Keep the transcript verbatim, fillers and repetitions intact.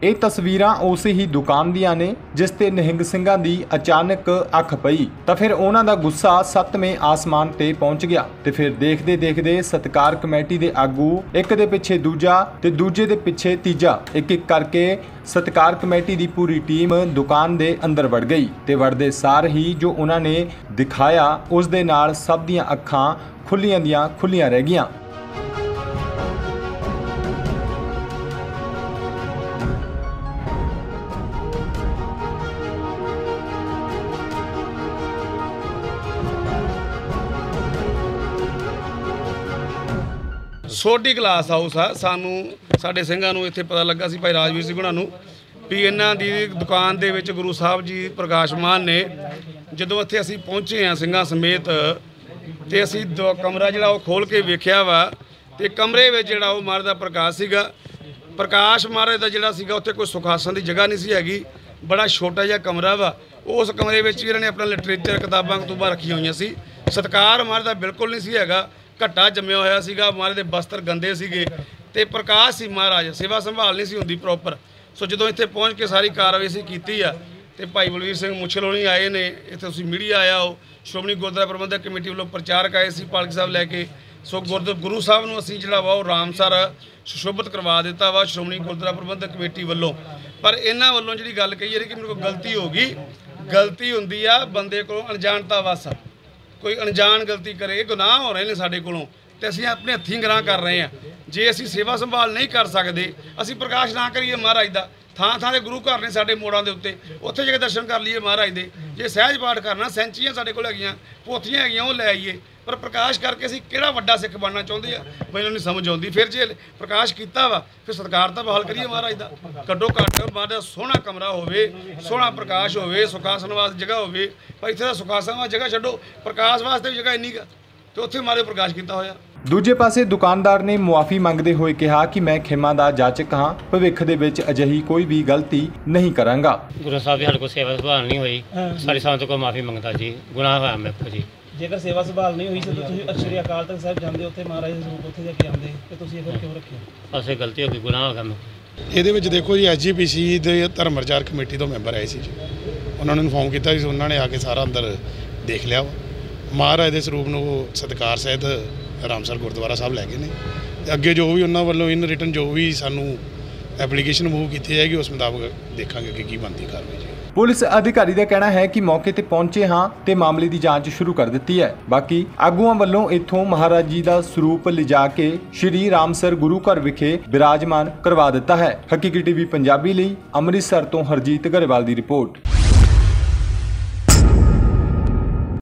ਇਹ ਤਸਵੀਰਾਂ ਉਸੇ ਹੀ ਦੁਕਾਨ ਦੀਆਂ ਨੇ ਜਿਸ ਤੇ ਨਿਹੰਗ ਸਿੰਘਾਂ ਦੀ ਅਚਾਨਕ ਅੱਖ ਪਈ ਤਾਂ ਫਿਰ ਉਹਨਾਂ ਦਾ ਗੁੱਸਾ ਸੱਤਵੇਂ ਆਸਮਾਨ ਤੇ ਪਹੁੰਚ ਗਿਆ ਤੇ ਫਿਰ ਦੇਖਦੇ ਦੇਖਦੇ ਸਤਿਕਾਰ ਕਮੇਟੀ ਦੇ ਆਗੂ ਇੱਕ ਦੇ ਪਿੱਛੇ ਦੂਜਾ ਤੇ ਦੂਜੇ ਦੇ ਪਿੱਛੇ ਤੀਜਾ ਇੱਕ ਇੱਕ ਕਰਕੇ ਸਤਿਕਾਰ ਕਮੇਟੀ ਦੀ ਪੂਰੀ ਟੀਮ ਦੁਕਾਨ ਦੇ ਅੰਦਰ ਵੜ ਗਈ ਤੇ ਵੜਦੇ ਸਾਰ ਹੀ ਜੋ ਉਹਨਾਂ ਨੇ ਦਿਖਾਇਆ ਉਸ ਦੇ ਨਾਲ ਸਭ ਦੀਆਂ ਅੱਖਾਂ ਖੁੱਲੀਆਂ ਦੀਆਂ ਖੁੱਲੀਆਂ ਰਹਿ ਗਈਆਂ। ਛੋਟੀ ਕਲਾਸ ਹਾਊਸ ਆ। ਸਾਨੂੰ ਸਾਡੇ ਸਿੰਘਾਂ ਨੂੰ ਇੱਥੇ ਪਤਾ ਲੱਗਾ ਸੀ ਭਾਈ ਰਾਜਵੀਰ ਸਿੰਘ ਉਹਨਾਂ ਨੂੰ ਵੀ ਇਹਨਾਂ ਦੀ ਦੁਕਾਨ ਦੇ ਵਿੱਚ ਗੁਰੂ ਸਾਹਿਬ ਜੀ ਪ੍ਰਕਾਸ਼ਮਾਨ ਨੇ। ਜਦੋਂ ਇੱਥੇ ਅਸੀਂ ਪਹੁੰਚੇ ਹਾਂ ਸਿੰਘਾਂ ਸਮੇਤ ਤੇ ਅਸੀਂ ਕਮਰਾ ਜਿਹੜਾ ਉਹ ਖੋਲ੍ਹ ਕੇ ਵੇਖਿਆ ਵਾ ਤੇ ਕਮਰੇ ਵਿੱਚ ਜਿਹੜਾ ਉਹ ਮਹਾਰਾਜ ਦਾ ਪ੍ਰਕਾਸ਼ ਸੀਗਾ। ਪ੍ਰਕਾਸ਼ ਮਹਾਰਾਜ ਦਾ ਜਿਹੜਾ ਸੀਗਾ ਉੱਥੇ ਕੋਈ ਸੁਖਾਸਨ ਦੀ ਜਗ੍ਹਾ ਨਹੀਂ ਸੀ ਹੈਗੀ, ਬੜਾ ਛੋਟਾ ਜਿਹਾ ਕਮਰਾ ਵਾ। ਉਸ ਕਮਰੇ ਵਿੱਚ ਇਹਨਾਂ ਨੇ ਆਪਣਾ ਲਿਟਰੇਚਰ ਕਿਤਾਬਾਂ ਕਤੂਬਾਂ ਰੱਖੀਆਂ ਹੋਈਆਂ ਸੀ। ਸਤਿਕਾਰ ਮਹਾਰਾਜ ਦਾ ਬਿਲਕੁਲ ਨਹੀਂ ਸੀ ਹੈਗਾ, ਘੱਟਾ ਜੰਮਿਆ ਹੋਇਆ ਸੀਗਾ। ਮਹਾਰਾਜ ਦੇ ਬਸਤਰ ਗੰਦੇ ਸੀਗੇ ਤੇ ਪ੍ਰਕਾਸ਼ ਸੀ ਮਹਾਰਾਜ, ਸੇਵਾ ਸੰਭਾਲ ਨਹੀਂ ਸੀ ਹੁੰਦੀ ਪ੍ਰੋਪਰ। ਸੋ ਜਦੋਂ ਇੱਥੇ ਪਹੁੰਚ ਕੇ ਸਾਰੀ ਕਾਰਵਾਈ ਅਸੀਂ ਕੀਤੀ ਆ ਤੇ ਭਾਈ ਬਲਵੀਰ ਸਿੰਘ ਮੁੱਛਲ ਹੋਣੀ ਆਏ ਨੇ, ਇੱਥੇ ਤੁਸੀਂ ਮੀਡੀਆ ਆਇਆ ਹੋ, ਸ਼੍ਰੋਮਣੀ ਗੁਰਦੁਆਰਾ ਪ੍ਰਬੰਧਕ ਕਮੇਟੀ ਵੱਲੋਂ ਪ੍ਰਚਾਰਕ ਆਏ ਸੀ ਪਾਲਕੀ ਸਾਹਿਬ ਲੈ ਕੇ। ਸੋ ਗੁਰਦੁਆਰਾ ਗੁਰੂ ਸਾਹਿਬ ਨੂੰ ਅਸੀਂ ਜਿਹੜਾ ਵਾ ਉਹ ਰਾਮਸਰ ਸੁਸ਼ੋਭਿਤ ਕਰਵਾ ਦਿੱਤਾ ਵਾ ਸ਼੍ਰੋਮਣੀ ਗੁਰਦੁਆਰਾ ਪ੍ਰਬੰਧਕ ਕਮੇਟੀ ਵੱਲੋਂ। ਪਰ ਇਹਨਾਂ ਵੱਲੋਂ ਜਿਹੜੀ ਗੱਲ ਕਹੀ ਹੈ ਕਿ ਮੇਰੇ ਕੋਲ ਗਲਤੀ ਹੋ ਗਈ, ਗਲਤੀ ਹੁੰਦੀ ਆ ਬੰਦੇ ਕੋਲੋਂ, ਅਣਜਾਣਤਾ ਵਸ ਕੋਈ ਅਣਜਾਣ ਗਲਤੀ ਕਰੇ, ਇਹ ਗੁਨਾਹ ਹੋ ਰਹੇ ਨੇ ਸਾਡੇ ਕੋਲੋਂ ਤੇ ਅਸੀਂ ਆਪਣੇ ਹੱਥੀਂ ਗੁਨਾਹ ਕਰ ਰਹੇ ਹਾਂ। ਜੇ ਅਸੀਂ ਸੇਵਾ ਸੰਭਾਲ ਨਹੀਂ ਕਰ ਸਕਦੇ, ਅਸੀਂ ਪ੍ਰਕਾਸ਼ ਨਾ ਕਰੀਏ ਮਹਾਰਾਜ ਦਾ। ਥਾਂ ਥਾਂ ਦੇ ਗੁਰੂ ਘਰ ਨੇ ਸਾਡੇ ਮੋੜਾਂ ਦੇ ਉੱਤੇ, ਉੱਥੇ ਜਾ ਕੇ ਦਰਸ਼ਨ ਕਰ ਲਈਏ ਮਹਾਰਾਜ ਦੇ। ਜੇ ਸਹਿਜ ਪਾਠ ਕਰਨਾ, ਸੈਂਚੀਆਂ ਸਾਡੇ ਕੋਲ ਹੈਗੀਆਂ, ਪੋਥੀਆਂ ਹੈਗੀਆਂ, ਉਹ ਲੈ ਆਈਏ। ਪਰ ਪ੍ਰਕਾਸ਼ ਕਰਕੇ ਅਸੀਂ ਕਿਹੜਾ ਵੱਡਾ ਸਿੱਖ ਬਣਨਾ ਚਾਹੁੰਦੇ ਆ, ਮੈਨੂੰ ਨਹੀਂ ਸਮਝ ਆਉਂਦੀ। ਫਿਰ ਜੇ ਪ੍ਰਕਾਸ਼ ਕੀਤਾ ਵਾ ਫਿਰ ਸਤਿਕਾਰ ਤਾਂ ਬਹਾਲ ਕਰੀਏ ਮਹਾਰਾਜ ਦਾ। ਘੱਟੋ ਘੱਟ ਮਹਾਰਾਜ ਦਾ ਸੋਹਣਾ ਕਮਰਾ ਹੋਵੇ, ਸੋਹਣਾ ਪ੍ਰਕਾਸ਼ ਹੋਵੇ, ਸੁਖਾਸਨ ਵਾਸਤੇ ਜਗ੍ਹਾ ਹੋਵੇ। ਪਰ ਇੱਥੇ ਦਾ ਸੁਖਾਸਨ ਵਾਸਤੇ ਜਗ੍ਹਾ ਛੱਡੋ, ਪ੍ਰਕਾਸ਼ ਵਾਸਤੇ ਵੀ ਜਗ੍ਹਾ ਇੰਨੀ ਗਾ ਤੇ ਉੱਥੇ ਮਾਰੇ ਪ੍ਰਕਾਸ਼ ਕੀਤਾ ਹੋਇਆ। ਦੂਜੇ ਪਾਸੇ ਦੁਕਾਨਦਾਰ ਨੇ ਮੁਆਫੀ ਮੰਗਦੇ ਹੋਏ ਕਿਹਾ ਕਿ ਮੈਂ ਖਿਮਾ ਦਾ ਜਾਚਕ ਹਾਂ, ਭਵਿੱਖ ਦੇ ਵਿੱਚ ਅਜਿਹੀ ਕੋਈ ਵੀ ਗਲਤੀ ਨਹੀਂ ਕਰਾਂਗਾ। ਗੁਰੂ ਸਾਹਿਬ ਦੀ ਸਾਡੇ ਕੋਲ ਸੇਵਾ ਸੰਭਾਲ ਨਹੀਂ ਹੋਈ, ਸਾਡੀ ਸੰਗਤ ਕੋਲ ਮਾਫੀ ਮੰਗਦਾ ਜੀ, ਗੁਨਾਹ ਹੋਇਆ ਮੇਰੇ ਕੋਲ ਜੀ। ਜੇਕਰ ਸੇਵਾ ਸੰਭਾਲ ਨਹੀਂ ਹੋਈ ਸੀ ਤਾਂ ਤੁਸੀਂ ਸ੍ਰੀ ਅਕਾਲ ਤਖਤ ਸਾਹਿਬ ਜਾਂਦੇ, ਉੱਥੇ ਮਹਾਰਾਜ ਦੇ ਸਰੂਪ ਉੱਥੇ ਜਾ ਕੇ ਆਉਂਦੇ ਤੇ ਤੁਸੀਂ ਇਹ ਫਿਰ ਕਿਉਂ ਰੱਖਿਆ? ਅਸੀਂ ਗਲਤੀ ਹੋ ਗਈ, ਗੁਨਾਹ ਹੋ ਗਿਆ ਮੇਰੇ। ਇਹਦੇ ਵਿੱਚ ਦੇਖੋ ਜੀ, ਐਸ ਜੀ ਪੀ ਸੀ ਦੇ ਧਰਮ ਪ੍ਰਚਾਰ ਕਮੇਟੀ ਤੋਂ ਮੈਂਬਰ ਆਏ ਸੀ ਜੀ, ਉਹਨਾਂ ਨੂੰ ਇਨਫੋਰਮ ਕੀਤਾ ਸੀ, ਉਹਨਾਂ ਨੇ ਆ ਕੇ ਸਾਰਾ ਅੰਦਰ ਦੇਖ ਲਿਆ। ਮਹਾਰਾਜ ਦੇ ਸਰੂਪ ਨੂੰ ਸਤਿਕਾਰ ਸਹਿਤ ਰਾਮਸਰ ਗੁਰਦੁਆਰਾ ਸਾਹਿਬ ਲੈ ਗਏ ਨੇ ਤੇ ਅੱਗੇ ਜੋ ਵੀ ਉਹਨਾਂ ਵੱਲੋਂ ਇਨ ਰਿਟਨ ਜੋ ਵੀ ਸਾਨੂੰ ਐਪਲੀਕੇਸ਼ਨ ਮੂਵ ਕੀਤੀ ਜਾਏਗੀ ਉਸ ਮੁਤਾਬਕ ਦੇਖਾਂਗੇ ਕਿ ਕੀ ਬਣਦੀ ਕਾਰਵਾਈ ਜੀ। ਪੁਲਿਸ ਅਧਿਕਾਰੀ ਦਾ ਕਹਿਣਾ ਹੈ ਕਿ ਮੌਕੇ ਤੇ ਪਹੁੰਚੇ ਹਾਂ ਤੇ ਮਾਮਲੇ ਦੀ ਜਾਂਚ ਸ਼ੁਰੂ ਕਰ ਦਿੱਤੀ ਹੈ। ਬਾਕੀ ਆਗੂਆਂ ਵੱਲੋਂ ਇੱਥੋਂ ਮਹਾਰਾਜ ਜੀ ਦਾ ਸਰੂਪ ਲਿਜਾ ਕੇ ਸ਼੍ਰੀ ਰਾਮਸਰ ਗੁਰੂ ਘਰ ਵਿਖੇ ਬਿਰਾਜਮਾਨ ਕਰਵਾ ਦਿੱਤਾ ਹੈ। ਹਕੀਕੀ ਟੀਵੀ ਪੰਜਾਬੀ ਲਈ ਅੰਮ੍ਰਿਤਸਰ ਤੋਂ ਹਰਜੀਤ ਗਰੇਵਾਲ ਦੀ ਰਿਪੋਰਟ।